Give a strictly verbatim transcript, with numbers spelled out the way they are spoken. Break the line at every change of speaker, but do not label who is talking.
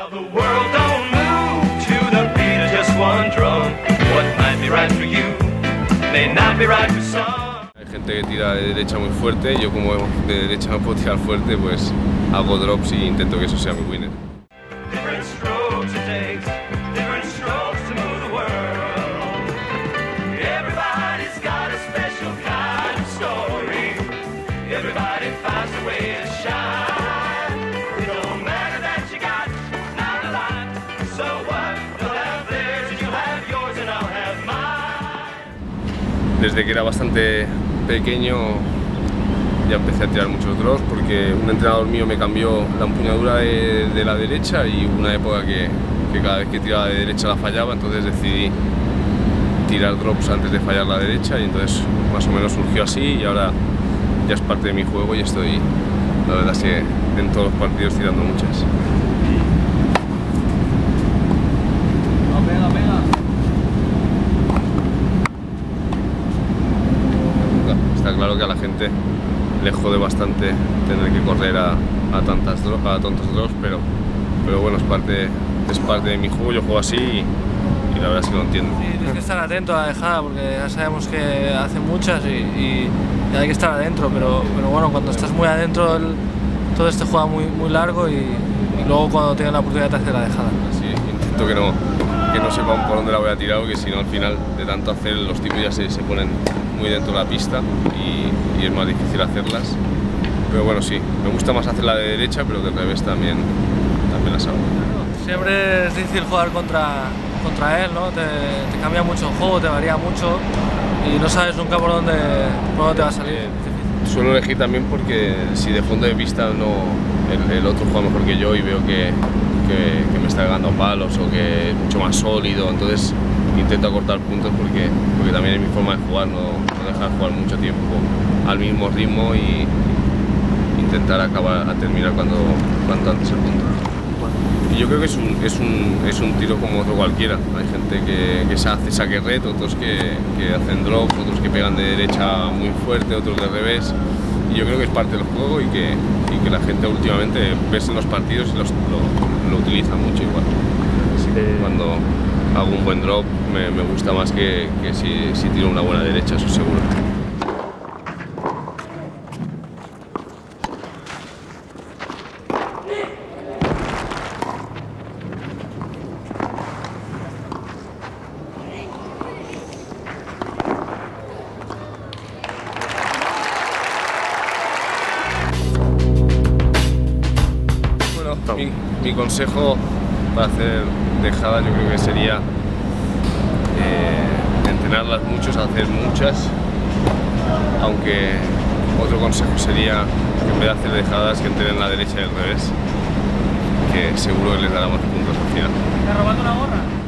The world don't move to the beat of just one drum. What might be right for you may not be right for some.
Hay gente que tira de derecha muy fuerte, yo como de derecha no puedo tirar fuerte, pues hago drops y intento que eso sea mi winner.
Different strokes it takes, different strokes to move the world. Everybody's got a special kind of story. Everybody finds a way to shine. It don't matter that you got not a lot. So what? They'll have theirs and you'll have yours and I'll have mine.
Desde que era bastante pequeño ya empecé a tirar muchos drops porque un entrenador mío me cambió la empuñadura de, de la derecha y hubo una época que, que cada vez que tiraba de derecha la fallaba, entonces decidí tirar drops antes de fallar la derecha y entonces más o menos surgió así y ahora ya es parte de mi juego y estoy, la verdad es que en todos los partidos tirando muchas. Está claro que a la gente le jode bastante tener que correr a, a, tantas drop, a tantos drops, pero, pero bueno, es parte, es parte de mi juego, yo juego así y, y la verdad es que lo entiendo.
Sí, tienes que estar atento a la dejada porque ya sabemos que hacen muchas y, y, y hay que estar adentro, pero, pero bueno, cuando estás muy adentro el, todo este juega muy, muy largo y, y luego cuando tienes la oportunidad te hace la dejada.
Sí, intento que no, que no sepan por dónde la voy a tirar, porque si no al final de tanto hacer los tipos ya se, se ponen muy dentro de la pista y, y es más difícil hacerlas. Pero bueno, sí, me gusta más hacerla de derecha, pero de revés también, también las hago.
Siempre es difícil jugar contra, contra él, ¿no? Te, te cambia mucho el juego, te varía mucho y no sabes nunca por dónde, por dónde te va a salir.
Suelo elegir también porque si de fondo de pista no, el, el otro juega mejor que yo y veo que, que, que me está ganando palos o que es mucho más sólido, entonces intento acortar puntos porque, porque también es mi forma de jugar, no, no dejar jugar mucho tiempo al mismo ritmo y intentar acabar a terminar cuando, cuanto antes el punto. Y yo creo que es un, es, un, es un tiro como otro cualquiera. Hay gente que, que se hace saque red, otros que, que hacen drop, otros que pegan de derecha muy fuerte, otros de revés. Y yo creo que es parte del juego y que, y que la gente últimamente ves en los partidos y los, lo, lo utiliza mucho igual. Así que cuando hago un buen drop me, me gusta más que, que si, si tiro una buena derecha, eso seguro. Mi, mi consejo para hacer dejadas yo creo que sería eh, entrenarlas mucho, hacer muchas, aunque otro consejo sería que en vez de hacer dejadas que entrenen la derecha y el revés, que seguro que les dará más puntos al final.
¿Te robando una gorra?